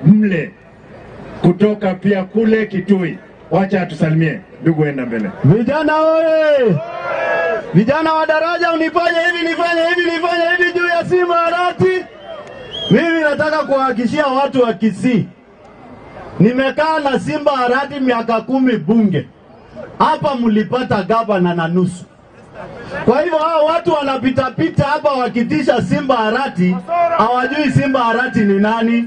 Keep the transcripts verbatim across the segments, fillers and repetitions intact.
Mule kutoka pia kule Kitui. Wacha atusalimie ndugu, enda mbele. Vijana oye! Vijana wa daraja, unifanye hivi nifanye hivi nifanye hivi juu ya Simba Arati. Mimi nataka kuhakikishia watu wa Kisii, nimekaa na Simba Arati miaka kumi bunge. Hapa mlipata gavana na nusu. Kwa hivyo hao watu wanapita pita hapa wakitisha Simba Arati, hawajui Simba Arati ni nani.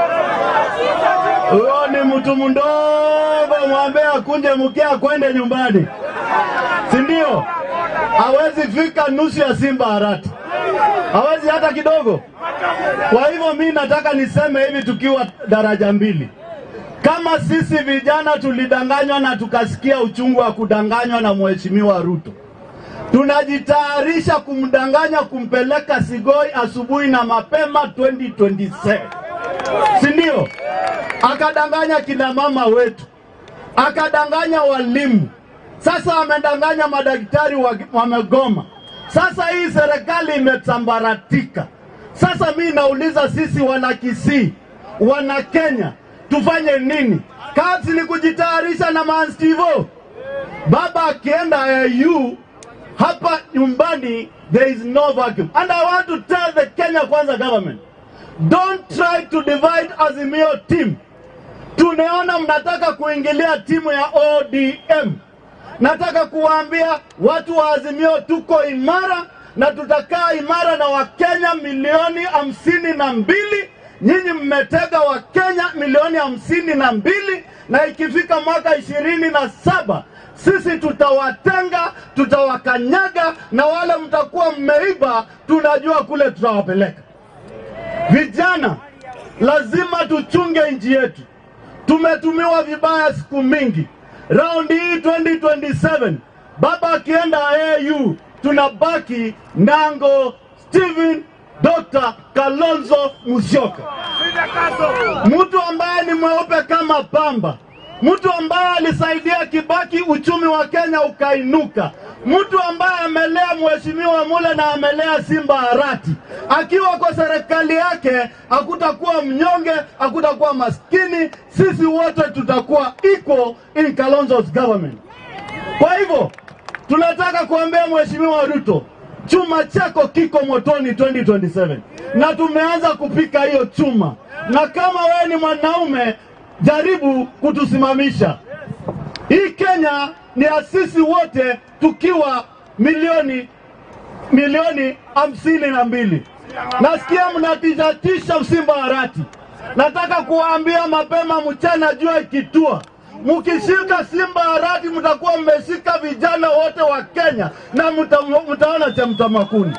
Huyo ni mtu mdogo, mwambie akunje mkia kwende nyumbani. Si ndio? Hawezi fika nusu ya Simba Arati. Hawezi hata kidogo. Kwa hivyo mimi nataka niseme hivi tukiwa daraja mbili. Kama sisi vijana tulidanganywa na tukasikia uchungu wa kudanganywa na Mheshimiwa Ruto, tunajitayarisha kumdanganya kumpeleka Sigoi asubuhi na mapema elfu mbili na ishirini na saba. Si ndio? Akadanganya kina mama wetu, akadanganya walimu. Sasa amedanganya madaktari wamegoma. Sasa hii serikali imetambaratika. Sasa mimi nauliza sisi wana Kisii, wana Kenya, tufanye nini? Kazi ni kujitayarisha na manstivo. Baba akienda A U, hapa nyumbani there is no vacuum. And I want to tell the Kenya Kwanza government, don't try to divide Azimio team. Tunaona mnataka kuingilia timu ya O D M. Nataka kuwaambia watu wa Azimio tuko imara na tutakaa imara na Wakenya milioni hamsini na mbili. Nyinyi mmetega Wakenya milioni hamsini na mbili, na ikifika mwaka ishirini na saba sisi tutawatenga, tutawakanyaga, na wale mtakuwa mmeiba tunajua kule tutawapeleka. Vijana, lazima tuchunge nchi yetu. Tumetumiwa vibaya siku mingi. Round hii elfu mbili na ishirini na saba, baba akienda A U, tunabaki Nango, Steven, Doctor Kalonzo Musyoka. Mtu ambaye ni mweupe kama pamba. Mtu ambaye alisaidia Kibaki uchumi wa Kenya ukainuka. Mtu ambaye amelea Mheshimiwa Mule na amelea Simba Arati. Akiwa kwa serikali yake, hakutakuwa mnyonge, hakutakuwa maskini. Sisi wote tutakuwa equal in Kalonzo's government. Kwa hivyo, tunataka kuambia Mheshimiwa Ruto, chuma chako kiko motoni elfu mbili na ishirini na saba. Na tumeanza kupika hiyo chuma. Na kama wewe ni mwanaume, jaribu kutusimamisha. Hii Kenya ni asisi wote tukiwa milioni milioni hamsini na mbili. Nasikia mnatijatisha Simba Arati. Nataka kuwaambia mapema mchana jua ikitua, mukishika Simba Arati mtakuwa mmeshika vijana wote wa Kenya na muta, mutaona cha mtamakuni.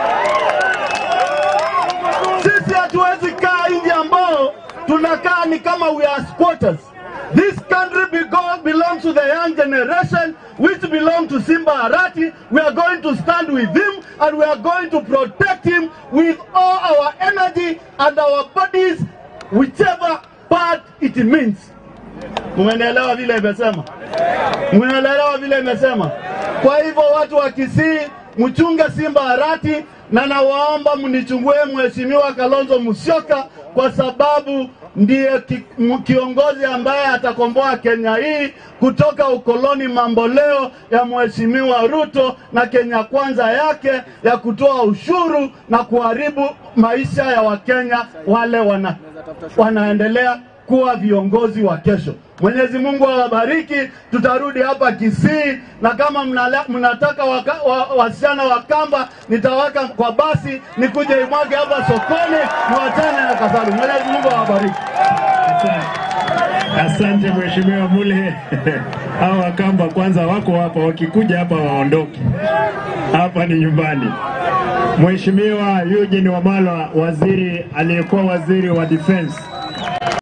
Sisi hatuwezi kaa nje ambao tunakaa ni kama we are squatters. This country belongs to the young generation, which belong to Simba Arati. We are going to stand with him and we are going to protect him with all our energy and our bodies, whichever part it means. Mwenelewa vile imesema? Mwenelewa vile imesema? Kwa hivyo watu wa Kisii, mchunge Simba Arati, na nawaomba mnichungue Mheshimiwa Kalonzo Musyoka, kwa sababu ndiye ki, kiongozi ambaye atakomboa Kenya hii kutoka ukoloni mamboleo ya Mheshimiwa Ruto na Kenya Kwanza yake ya kutoa ushuru na kuharibu maisha ya Wakenya wale wana, wanaendelea kuwa viongozi wa kesho. Mwenyezi Mungu awabariki. Tutarudi hapa Kisii, na kama mnala, mnataka waka, wa, wasichana wa Kamba nitawaka kwa basi nikuje imwage hapa sokoni muachane na Kasaru. Mwenyezi Mungu awabariki. Asante Mheshimiwa Mule. Hawa Kamba kwanza wako hapa, wakikuja hapa waondoke. Hapa ni nyumbani. Mheshimiwa Eugene Wamalwa, waziri aliyekuwa waziri wa defense